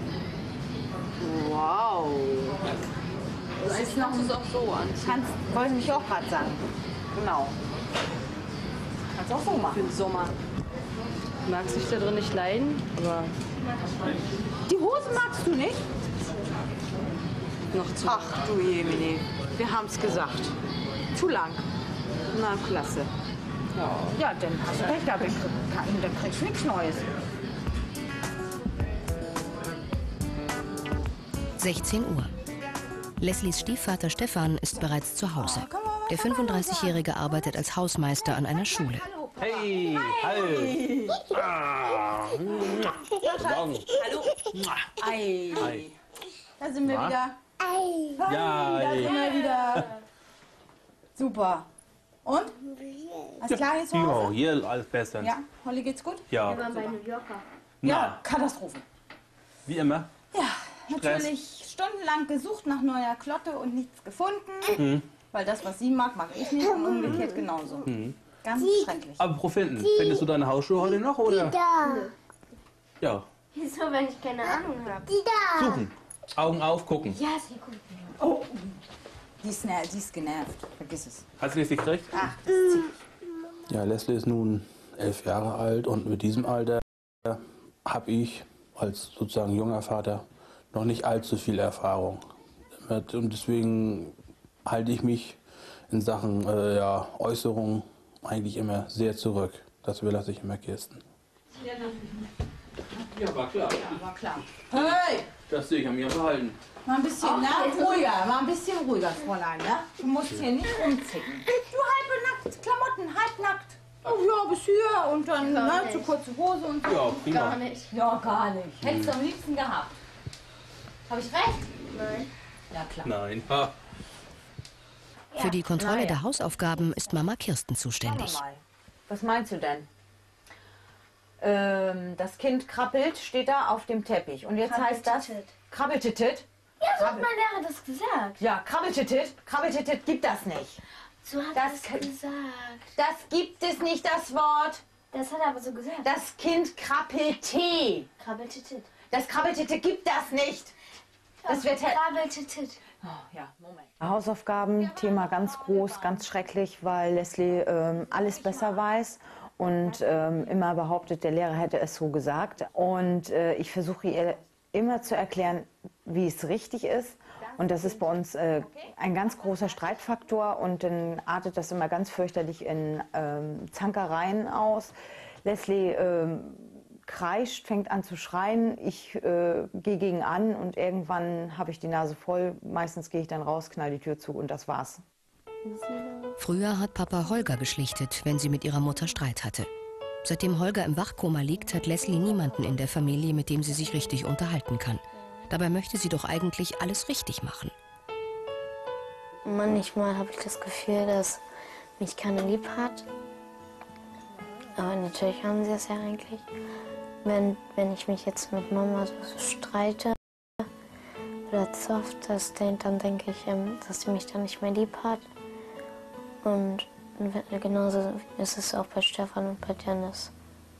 Wow. Das ist noch es auch so an. Kannst, wollte ich auch gerade sagen. Genau. Kannst auch so Für machen. den Sommer. Magst dich da drin nicht leiden, aber Die Hose magst du nicht? noch zu. Ach du Jemine. Wir haben es gesagt. Zu lang. Na, klasse. Ja. Ja, dann hast du recht. Da krieg- kann- da kriegst du nichts Neues. sechzehn Uhr. Leslies Stiefvater Stefan ist bereits zu Hause. Der fünfunddreißigjährige arbeitet als Hausmeister an einer Schule. Hey, hi. Ah. Morgen. Ei. Hi. Da sind wir Na? wieder. Ei. Ja, Da ei. sind wir wieder. Super. Und? Alles klar jetzt zu Ja, Hause? hier alles bestens. Ja, Holly geht's gut? Ja. Wir waren bei New Yorker. Ja, Katastrophe. Wie immer. Ja, Stress. natürlich stundenlang gesucht nach neuer Klotte und nichts gefunden. Mhm. Weil das, was sie mag, mag ich nicht und umgekehrt genauso. Mhm. Ganz schrecklich. Aber Finden, findest du deine Hausschuhe heute noch, oder? Ja. Wieso, wenn ich keine Ahnung habe? Suchen. Augen auf, gucken. Ja, sie guckt. Oh, die ist, ner die ist genervt. Vergiss es. Hast du das nicht gekriegt? Ach, das zieht. Ja, Leslie ist nun elf Jahre alt und mit diesem Alter habe ich als sozusagen junger Vater noch nicht allzu viel Erfahrung. Und deswegen halte ich mich in Sachen äh, ja, Äußerungen eigentlich immer sehr zurück. Das überlasse ich immer Kirsten. Ja, war klar. Ja, war klar. Hey! Das sehe ich an mir verhalten. Mal ein bisschen na, ruhiger, mal ein bisschen ruhiger, Fräulein, ne? Du musst hier nicht rumzicken. Du halbnackt, Klamotten, halbnackt. Oh ja, bis hier und dann Gar ne, zu nicht. kurze Hose und so. Ja, prima. Gar nicht. Ja, gar nicht. Hättest du am liebsten gehabt. Habe ich recht? Nein. Ja, klar. Nein. Ha. Für die Kontrolle naja. der Hausaufgaben ist Mama Kirsten Schauen zuständig. wir mal. Was meinst du denn? Ähm, das Kind krabbelt, steht da auf dem Teppich. Und jetzt heißt das Krabbeltitit. krabbeltitit. Ja, so hat mein Lehrer das gesagt. Ja, krabbeltitit. Krabbeltitit gibt das nicht. So hat Das das kann- gesagt. Das gibt es nicht, das Wort. Das hat er aber so gesagt. Das Kind krabbelte. Krabbeltitit. Das krabbeltitte gibt das nicht. Das wird halt. Krabbeltitit. Oh, ja, Moment. Hausaufgaben, Thema ganz groß, ganz schrecklich, weil Leslie ähm, alles besser weiß und ähm, immer behauptet, der Lehrer hätte es so gesagt. Und äh, ich versuche ihr immer zu erklären, wie es richtig ist. Und das ist bei uns äh, ein ganz großer Streitfaktor und dann artet das immer ganz fürchterlich in ähm, Zankereien aus. Leslie ähm, kreischt, fängt an zu schreien, ich äh, gehe gegen an und irgendwann habe ich die Nase voll. Meistens gehe ich dann raus, knall die Tür zu und das war's. Früher hat Papa Holger geschlichtet, wenn sie mit ihrer Mutter Streit hatte. Seitdem Holger im Wachkoma liegt, hat Leslie niemanden in der Familie, mit dem sie sich richtig unterhalten kann. Dabei möchte sie doch eigentlich alles richtig machen. Manchmal habe ich das Gefühl, dass mich keiner lieb hat. Aber natürlich haben sie es ja eigentlich. Wenn, wenn ich mich jetzt mit Mama so streite oder zofft, das, dann denke ich, dass sie mich dann nicht mehr lieb hat. Und genauso ist es auch bei Stefan und bei Dennis.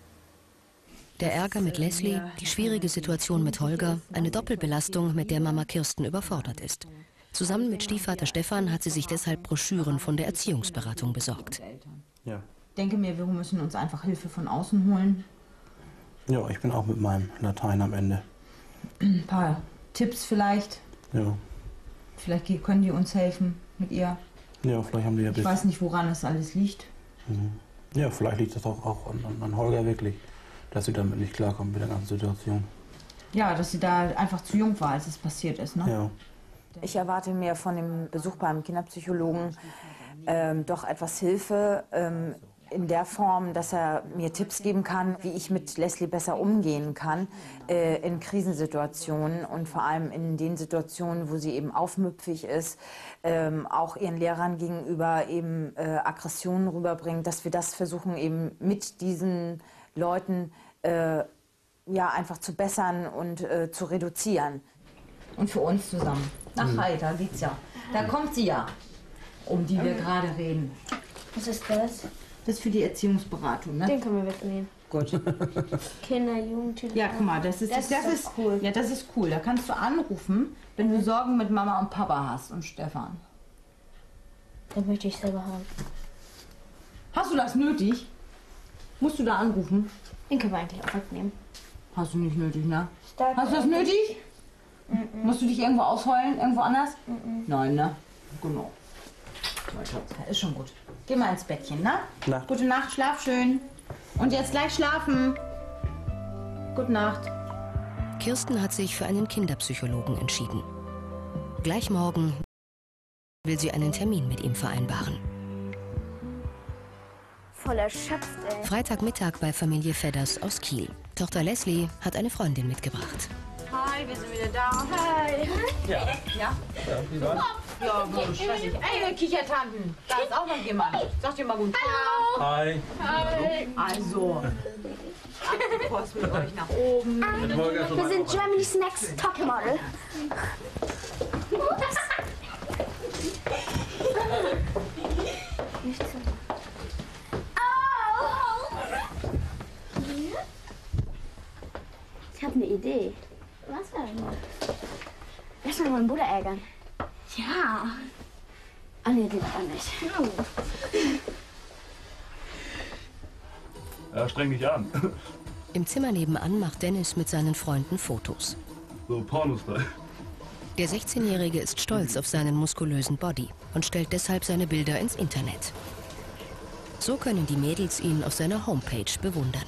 Der Ärger mit Leslie, die schwierige Situation mit Holger, eine Doppelbelastung, mit der Mama Kirsten überfordert ist. Zusammen mit Stiefvater Stefan hat sie sich deshalb Broschüren von der Erziehungsberatung besorgt. Ja. Ich denke mir, wir müssen uns einfach Hilfe von außen holen. Ja, ich bin auch mit meinem Latein am Ende. Ein paar Tipps vielleicht. Ja. Vielleicht können die uns helfen mit ihr. Ja, vielleicht haben die ja... Ich weiß nicht, woran das alles liegt. Mhm. Ja, vielleicht liegt das auch, auch an, an Holger wirklich, dass sie damit nicht klarkommt mit der ganzen Situation. Ja, dass sie da einfach zu jung war, als es passiert ist, ne? Ja. Ich erwarte mir von dem Besuch beim Kinderpsychologen ähm, doch etwas Hilfe ähm, in der Form, dass er mir Tipps geben kann, wie ich mit Leslie besser umgehen kann äh, in Krisensituationen und vor allem in den Situationen, wo sie eben aufmüpfig ist, ähm, auch ihren Lehrern gegenüber eben äh, Aggressionen rüberbringt, dass wir das versuchen eben mit diesen Leuten äh, ja einfach zu bessern und äh, zu reduzieren. Und für uns zusammen. Ach, mhm. Hi, da geht's ja. Da kommt sie ja, um die wir gerade reden. Was ist das? Das ist für die Erziehungsberatung, ne? Den können wir wegnehmen. Gut. Kinder, Jugendliche. Ja, guck mal, das ist, das, das, das ist ist cool. Ja, das ist cool. Da kannst du anrufen, wenn du Sorgen mit Mama und Papa hast und Stefan. Den möchte ich selber haben. Hast du das nötig? Musst du da anrufen? Den können wir eigentlich auch wegnehmen. Hast du nicht nötig, ne? Stark Hast du das nötig? Mm-mm. Musst du dich irgendwo ausheulen? Irgendwo anders? Mm-mm. Nein, ne? Genau. Ist schon gut. Geh mal ins Bettchen, ne? Nacht. Gute Nacht, schlaf schön. Und jetzt gleich schlafen. Gute Nacht. Kirsten hat sich für einen Kinderpsychologen entschieden. Gleich morgen will sie einen Termin mit ihm vereinbaren. Voll erschöpft, ey. Freitagmittag bei Familie Fedders aus Kiel. Tochter Leslie hat eine Freundin mitgebracht. Hi, wir sind wieder da. Hi. Ja. Ja? Ja, wie war's? Ja, gut, stressig. Ey, Kichertanten, da ist auch noch jemand. Sag dir mal gut. Hallo. Hi. Hi. Also, Post mit euch nach oben. Wir sind Germany's Next Topmodel. Nicht so. Ich habe eine Idee. Was denn? Lass mal meinen Bruder ärgern. Ja. Ah, nee, den auch nicht. Ja, streng dich an. Im Zimmer nebenan macht Dennis mit seinen Freunden Fotos. So Porno-Style. Der sechzehnjährige ist stolz auf seinen muskulösen Body und stellt deshalb seine Bilder ins Internet. So können die Mädels ihn auf seiner Homepage bewundern.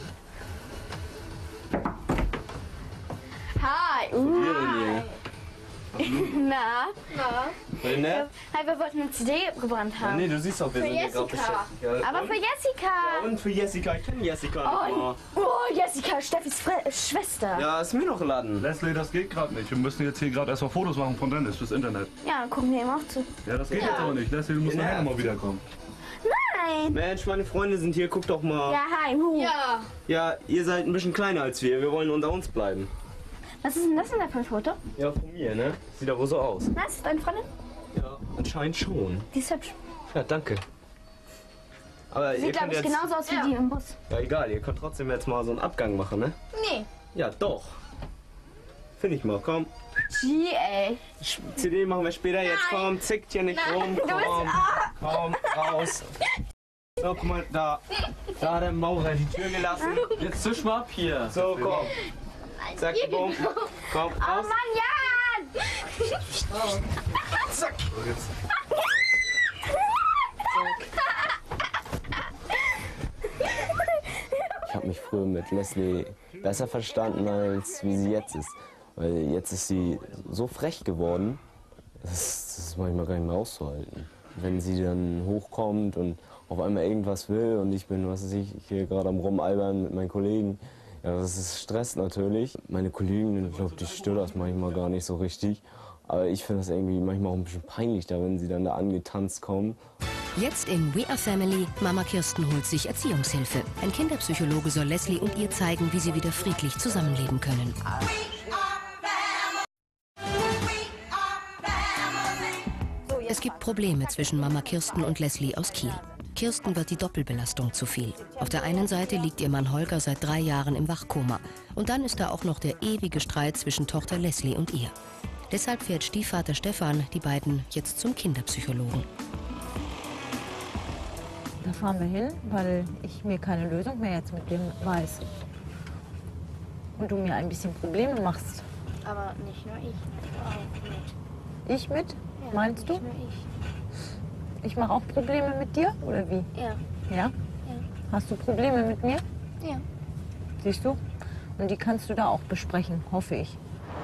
Hi. Hi. Na? Na? Voll nett. Hi, wir wollten eine C D gebrannt haben. Ja, nee, du siehst doch, wir für sind ja gerade Jessica. beschäftigt. Aber für Jessica. Ja, und für Jessica. Ich kenne Jessica. Oh, oh, Jessica, Steffis Fre Schwester. Ja, ist mir noch geladen. Leslie, das geht gerade nicht. Wir müssen jetzt hier gerade erstmal Fotos machen von Dennis fürs Internet. Ja, dann gucken wir ihm auch zu. Ja, das geht Ja. jetzt aber nicht. Leslie, du musst Ja. nachher nochmal wiederkommen. Nein. Mensch, meine Freunde sind hier. Guck doch mal. Ja, hi. Hu. Ja. Ja, ihr seid ein bisschen kleiner als wir. Wir wollen unter uns bleiben. Was ist denn das denn da für ein Foto? Ja, von mir, ne? Sieht doch wohl so aus. Was? Ist deine Freundin? Ja, anscheinend schon. Die ist hübsch. Ja, danke. Aber ihr Sieht, glaube könnt ich, jetzt... genauso aus wie die im Bus. Ja, egal. Ihr könnt trotzdem jetzt mal so einen Abgang machen, ne? Nee. Ja, doch. Finde ich mal. Komm. Gee, ey. C D machen wir später. Jetzt komm, zickt hier nicht Nein, rum. du bist- Komm, ah. komm, raus. So, guck mal, da. Da hat der Maurer die Tür gelassen. Jetzt zisch mal ab hier. So, komm. Zack, bumm. Komm, Oh raus. Mann, Jan! Zack. So, jetzt. Ich habe mich früher mit Leslie besser verstanden, als wie sie jetzt ist. Weil jetzt ist sie so frech geworden, das ist, das ist manchmal gar nicht mehr auszuhalten. wenn sie dann hochkommt und auf einmal irgendwas will und ich bin, was weiß ich, hier gerade am Rumalbern mit meinen Kollegen. Ja, das ist Stress natürlich. Meine Kollegen, ich glaube, die stört das manchmal gar nicht so richtig. Aber ich finde das irgendwie manchmal auch ein bisschen peinlich, da wenn sie dann da angetanzt kommen. Jetzt in We Are Family, Mama Kirsten holt sich Erziehungshilfe. Ein Kinderpsychologe soll Leslie und ihr zeigen, wie sie wieder friedlich zusammenleben können. Es gibt Probleme zwischen Mama Kirsten und Leslie aus Kiel. Kirsten wird die Doppelbelastung zu viel. Auf der einen Seite liegt ihr Mann Holger seit drei Jahren im Wachkoma. Und dann ist da auch noch der ewige Streit zwischen Tochter Leslie und ihr. Deshalb fährt Stiefvater Stefan die beiden jetzt zum Kinderpsychologen. Da fahren wir hin, weil ich mir keine Lösung mehr jetzt mit dem weiß. Und du mir ein bisschen Probleme machst. Aber nicht nur ich, du auch mit. Ich mit? Ja, meinst du? Nicht nur ich. Ich mache auch Probleme mit dir, oder wie? Ja. Ja? Ja. Hast du Probleme mit mir? Ja. Siehst du? Und die kannst du da auch besprechen, hoffe ich.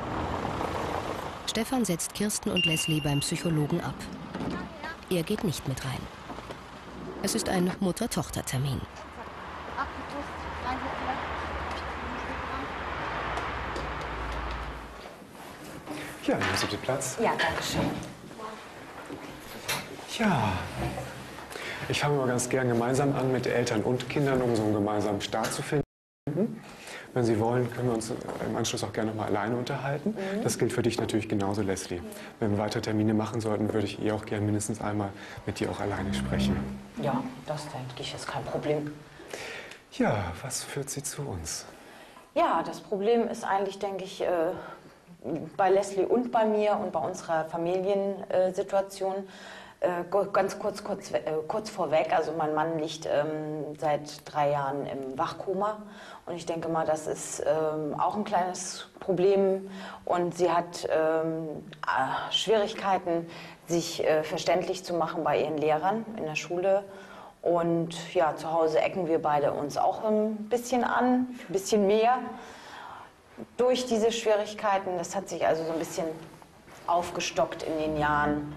Stefan setzt Kirsten und Leslie beim Psychologen ab. Er geht nicht mit rein. Es ist ein Mutter-Tochter-Termin. Ja, nehmen Sie bitte Platz. Ja, danke schön. Ja, ich fange mal ganz gern gemeinsam an mit Eltern und Kindern, um so einen gemeinsamen Start zu finden. Wenn Sie wollen, können wir uns im Anschluss auch gerne noch mal alleine unterhalten. Mhm. Das gilt für dich natürlich genauso, Leslie. Wenn wir weitere Termine machen sollten, würde ich eh auch gerne mindestens einmal mit dir auch alleine sprechen. Ja, das denke ich ist kein Problem. Ja, was führt Sie zu uns? Ja, das Problem ist eigentlich, denke ich, äh, bei Leslie und bei mir und bei unserer Familiensituation. Äh, ganz kurz, kurz, äh, kurz vorweg, also mein Mann liegt ähm, seit drei Jahren im Wachkoma und ich denke mal, das ist ähm, auch ein kleines Problem und sie hat ähm, äh, Schwierigkeiten, sich äh, verständlich zu machen bei ihren Lehrern in der Schule und ja, zu Hause ecken wir beide uns auch ein bisschen an, ein bisschen mehr durch diese Schwierigkeiten. Das hat sich also so ein bisschen aufgestockt in den Jahren.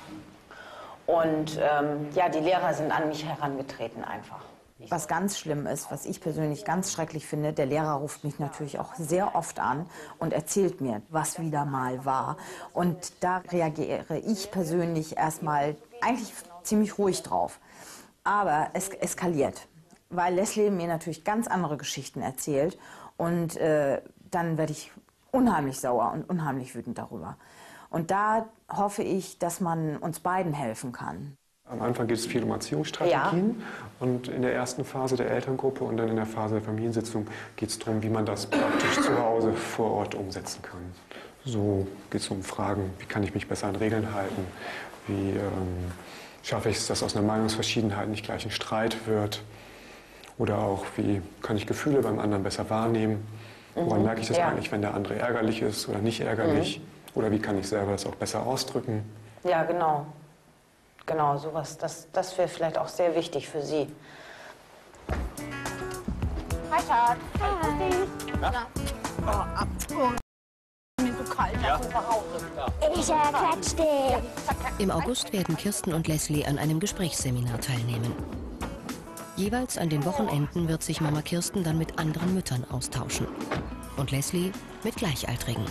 Und ähm, ja, die Lehrer sind an mich herangetreten einfach. Was ganz schlimm ist, was ich persönlich ganz schrecklich finde, der Lehrer ruft mich natürlich auch sehr oft an und erzählt mir, was wieder mal war. Und da reagiere ich persönlich erstmal eigentlich ziemlich ruhig drauf. Aber es eskaliert, weil Leslie mir natürlich ganz andere Geschichten erzählt. Und äh, dann werde ich unheimlich sauer und unheimlich wütend darüber. Und da hoffe ich, dass man uns beiden helfen kann. Am Anfang geht es viel um Erziehungsstrategien. Ja. Und in der ersten Phase der Elterngruppe und dann in der Phase der Familiensitzung geht es darum, wie man das praktisch zu Hause vor Ort umsetzen kann. So geht es um Fragen, wie kann ich mich besser an Regeln halten, wie ähm, schaffe ich es, dass aus einer Meinungsverschiedenheit nicht gleich ein Streit wird. Oder auch, wie kann ich Gefühle beim anderen besser wahrnehmen. Woran mhm. merke ich das ja. eigentlich, wenn der andere ärgerlich ist oder nicht ärgerlich? Mhm. Oder wie kann ich selber das auch besser ausdrücken? Ja, genau. Genau, sowas. Das, das wäre vielleicht auch sehr wichtig für Sie. Hi, Schatz. Hi. Na? Oh, ab. Oh, mir so kalt. Ja. Ich klatsch dich. Im August werden Kirsten und Leslie an einem Gesprächsseminar teilnehmen. Jeweils an den Wochenenden wird sich Mama Kirsten dann mit anderen Müttern austauschen. Und Leslie mit Gleichaltrigen.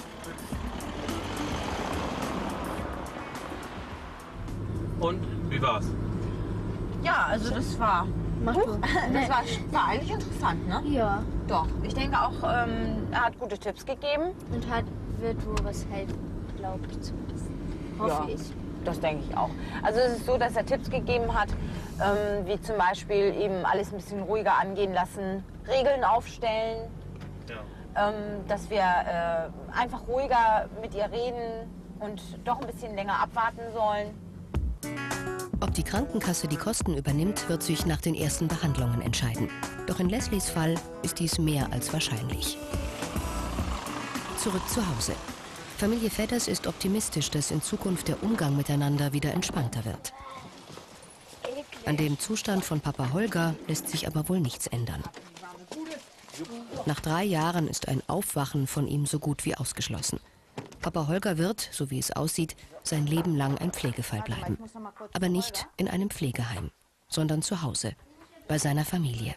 Und wie war's? Ja, also das war, Mach huch, das war, war eigentlich interessant, ne? Ja. Doch. Ich denke auch, ähm, er hat gute Tipps gegeben. Und hat, wird wohl was helfen, glaube ich zumindest. Hoffe ja, ich. Das denke ich auch. Also es ist so, dass er Tipps gegeben hat, ähm, wie zum Beispiel eben alles ein bisschen ruhiger angehen lassen, Regeln aufstellen, ja. ähm, dass wir äh, einfach ruhiger mit ihr reden und doch ein bisschen länger abwarten sollen. Ob die Krankenkasse die Kosten übernimmt, wird sich nach den ersten Behandlungen entscheiden. Doch in Leslies Fall ist dies mehr als wahrscheinlich. Zurück zu Hause. Familie Vedders ist optimistisch, dass in Zukunft der Umgang miteinander wieder entspannter wird. An dem Zustand von Papa Holger lässt sich aber wohl nichts ändern. Nach drei Jahren ist ein Aufwachen von ihm so gut wie ausgeschlossen. Papa Holger wird, so wie es aussieht, sein Leben lang ein Pflegefall bleiben. Aber nicht in einem Pflegeheim, sondern zu Hause, bei seiner Familie.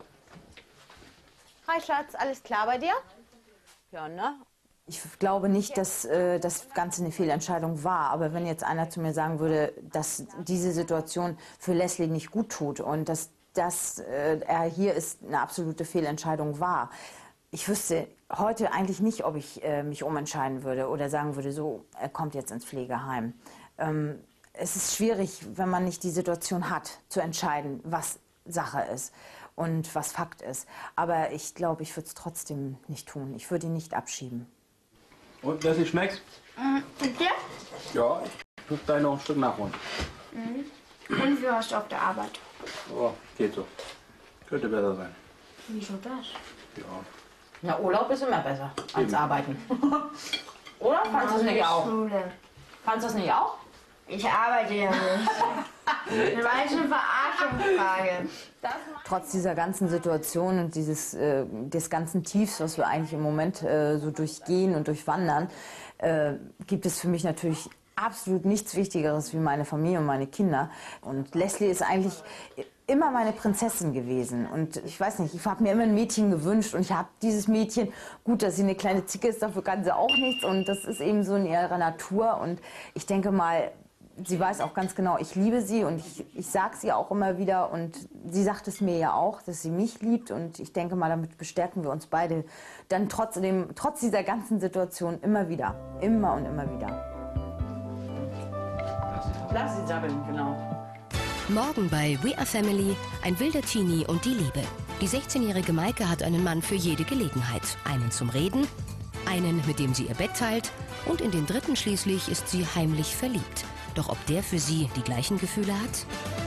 Hi Schatz, alles klar bei dir? Ja, ne? Ich glaube nicht, dass äh, das Ganze eine Fehlentscheidung war. Aber wenn jetzt einer zu mir sagen würde, dass diese Situation für Leslie nicht gut tut und dass, dass äh, er hier ist, eine absolute Fehlentscheidung war. Ich wüsste heute eigentlich nicht, ob ich äh, mich umentscheiden würde oder sagen würde, so, er kommt jetzt ins Pflegeheim. Ähm, es ist schwierig, wenn man nicht die Situation hat, zu entscheiden, was Sache ist und was Fakt ist. Aber ich glaube, ich würde es trotzdem nicht tun. Ich würde ihn nicht abschieben. Und, Leslie, schmeckt's? Mhm. Und dir? Ja, ich muss gleich noch ein Stück nachholen. Mhm. Und wie warst du auf der Arbeit? Oh, geht so. Könnte besser sein. Wieso das? Ja. Na, Urlaub ist immer besser als Eben. Arbeiten. Oder? Fandest du es nicht auch? Schule. Fandest du es nicht auch? Ich arbeite ja nicht. Das war jetzt eine Verarschungsfrage. Trotz dieser ganzen Situation und dieses äh, des ganzen Tiefs, was wir eigentlich im Moment äh, so durchgehen und durchwandern, äh, gibt es für mich natürlich absolut nichts Wichtigeres wie meine Familie und meine Kinder. Und Leslie ist eigentlich immer meine Prinzessin gewesen. Und ich weiß nicht, ich habe mir immer ein Mädchen gewünscht und ich habe dieses Mädchen, gut, dass sie eine kleine Zicke ist, dafür kann sie auch nichts und das ist eben so in ihrer Natur. Und ich denke mal, sie weiß auch ganz genau, ich liebe sie und ich, ich sage sie auch immer wieder und sie sagt es mir ja auch, dass sie mich liebt und ich denke mal, damit bestärken wir uns beide dann trotzdem, trotz dieser ganzen Situation immer wieder, immer und immer wieder. Lass sie sabbeln, genau. Morgen bei We Are Family, ein wilder Teenie und die Liebe. Die sechzehnjährige Maike hat einen Mann für jede Gelegenheit. Einen zum Reden, einen, mit dem sie ihr Bett teilt und in den dritten schließlich ist sie heimlich verliebt. Doch ob der für sie die gleichen Gefühle hat?